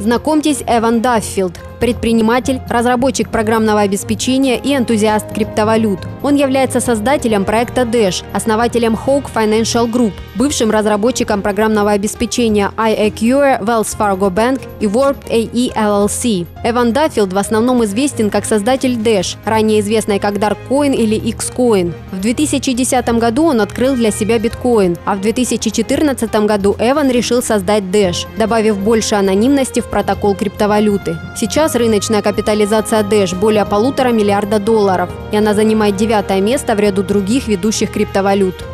Знакомьтесь, Эван Даффилд – предприниматель, разработчик программного обеспечения и энтузиаст криптовалют. Он является создателем проекта Dash, основателем Hawk Financial Group, бывшим разработчиком программного обеспечения iAccure, Wells Fargo Bank и Warped AE LLC. Эван Даффилд в основном известен как создатель Dash, ранее известной как Darkcoin или Xcoin. В 2010 году он открыл для себя биткоин, а в 2014 году Эван решил создать Dash, добавив больше анонимности в протокол криптовалюты. Сейчас рыночная капитализация Dash более $1,5 миллиарда, и она занимает 9-е место в ряду других ведущих криптовалют.